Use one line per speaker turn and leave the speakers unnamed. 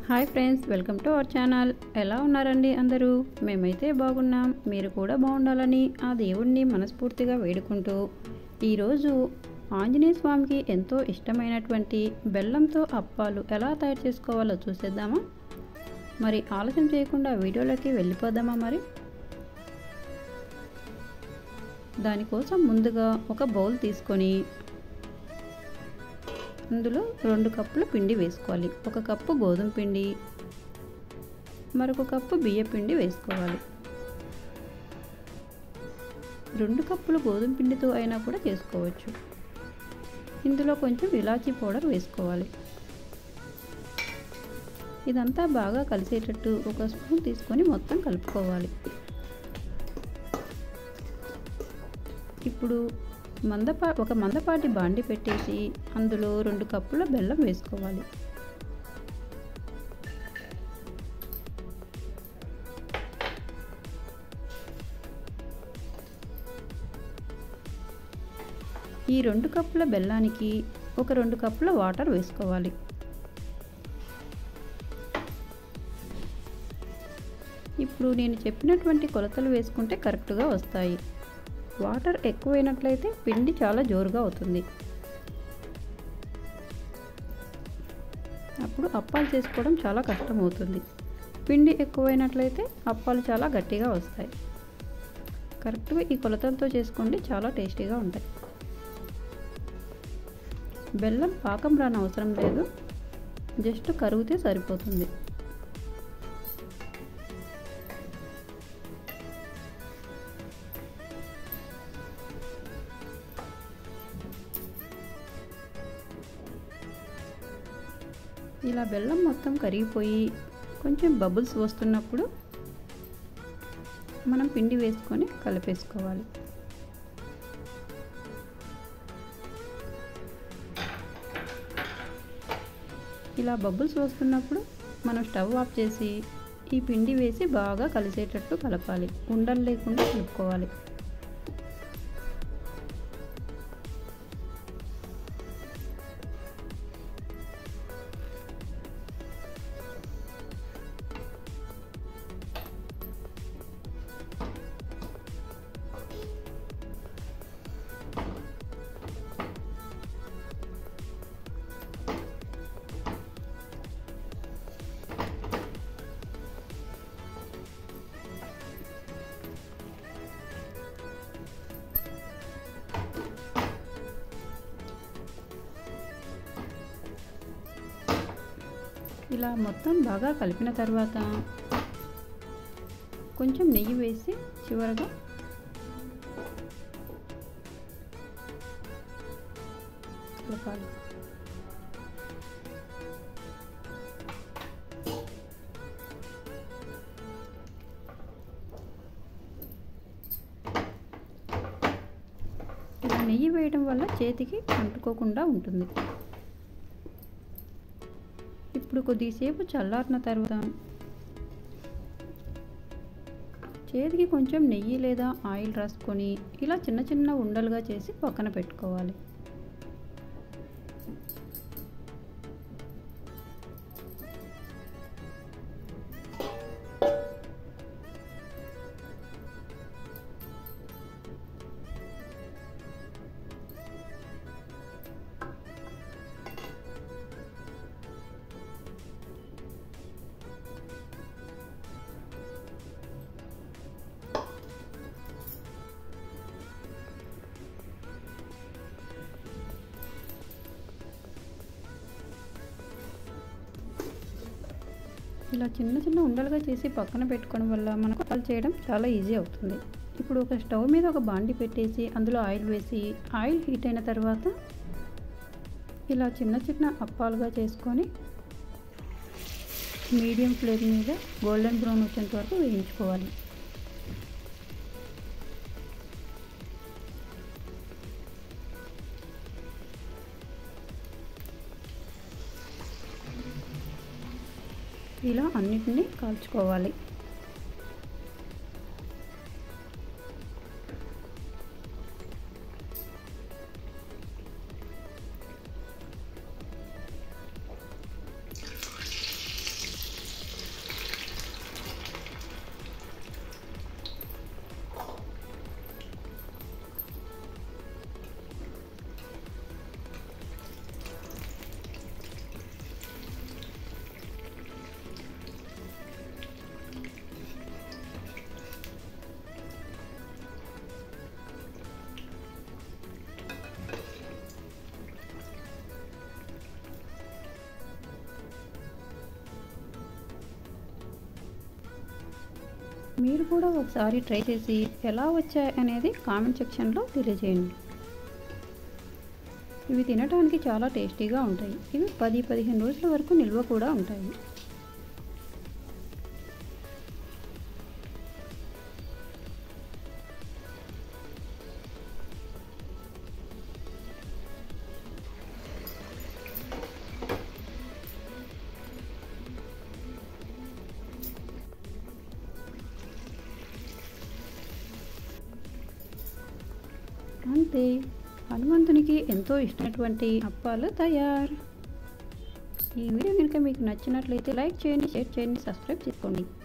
Hi friends, welcome to our channel. ఎలా ఉన్నారండి అందరూ? మేమైతే బాగున్నాం. మీరు కూడా బాగుండాలని ఆ దేవుణ్ణి మనస్ఫూర్తిగా వేడుకుంటూ ఈరోజు ఆంజనేయ స్వామికి ఎంతో ఇష్టమైనటువంటి బెల్లంతో అప్పాలు ఎలా తయారు చేసుకోవాలో చూసేద్దామా? మరి ఆలస్యం చేయకుండా వీడియోలోకి వెళ్ళిపోదామా? మరి దానికోసం ముందుగా ఒక బౌల్ తీసుకొని అందులో 2 కప్పుల పిండి వేసుకోవాలి. 1 కప్పు గోధుమ పిండి, మరొక కప్పు బియ్య పిండి వేసుకోవాలి. 2 కప్పుల గోధుమ పిండితో అయినా కూడా చేసుకోవచ్చు. ఇందులో కొంచెం ఇలాచీ పౌడర్ వేసుకోవాలి. ఇదంతా బాగా కలిసేటట్టు 1 స్పూన్ తీసుకొని మొత్తం కలుపుకోవాలి. ఇప్పుడు ఒక మందపాటి బాండి పెట్టేసి అందులో 2 కప్పుల బెల్లం వేసుకోవాలి. ఈ 2 కప్పుల బెల్లానికి ఒక 2 కప్పుల వాటర్ వేసుకోవాలి. ఇప్పుడు నేను చెప్పినటువంటి కొలతలు వేసుకుంటే కరెక్ట్గా వస్తాయి. వాటర్ ఎక్కువైనట్లయితే పిండి చాలా జోరుగా అవుతుంది. అప్పుడు అప్పాలు చేసుకోవడం చాలా కష్టం అవుతుంది. పిండి ఎక్కువైనట్లయితే అప్పాలు చాలా గట్టిగా వస్తాయి. కరెక్ట్గా ఈ కొలతలతో చేసుకోండి, చాలా టేస్టీగా ఉంటాయి. బెల్లం పాకం రాని అవసరం లేదు, జస్ట్ కరిగితే సరిపోతుంది. ఇలా బెల్లం మొత్తం కరిగిపోయి కొంచెం బబుల్స్ వస్తున్నప్పుడు మనం పిండి వేసుకొని కలిపేసుకోవాలి. ఇలా బబుల్స్ వస్తున్నప్పుడు మనం స్టవ్ ఆఫ్ చేసి ఈ పిండి వేసి బాగా కలిసేటట్టు కలపాలి. ఉండలు లేకుండా కలుపుకోవాలి. ఇలా మొత్తం బాగా కలిపిన తర్వాత కొంచెం నెయ్యి వేసి చివరగా కలపాలి. ఇలా నెయ్యి వేయడం వల్ల చేతికి అంటుకోకుండా ఉంటుంది. ఇప్పుడు కొద్దిసేపు చల్లారిన తర్వాత చేతికి కొంచెం నెయ్యి లేదా ఆయిల్ రాసుకొని ఇలా చిన్న చిన్న ఉండలుగా చేసి పక్కన పెట్టుకోవాలి. ఇలా చిన్న చిన్న ఉండలుగా చేసి పక్కన పెట్టుకోవడం వల్ల మనకు అప్పాలు చేయడం చాలా ఈజీ అవుతుంది. ఇప్పుడు ఒక స్టవ్ మీద ఒక బాండి పెట్టేసి అందులో ఆయిల్ వేసి ఆయిల్ హీట్ అయిన తర్వాత ఇలా చిన్న చిన్న అప్పాలుగా చేసుకొని మీడియం ఫ్లేమ్ మీద గోల్డెన్ బ్రౌన్ వచ్చేంత వరకు వేయించుకోవాలి. ఇలా అన్నిటినీ కాల్చుకోవాలి. మీరు కూడా ఒకసారి ట్రై చేసి ఎలా వచ్చాయి అనేది కామెంట్ సెక్షన్లో తెలియజేయండి. ఇవి తినడానికి చాలా టేస్టీగా ఉంటాయి. ఇవి 10-15 రోజుల వరకు నిల్వ కూడా ఉంటాయి. అంతే, హనుమంతునికి ఎంతో ఇష్టమైనటువంటి అప్పాలు తయారు. ఈ వీడియో కనుక మీకు నచ్చినట్లయితే లైక్ చేయండి, షేర్ చేయండి, సబ్స్క్రైబ్ చేసుకోండి.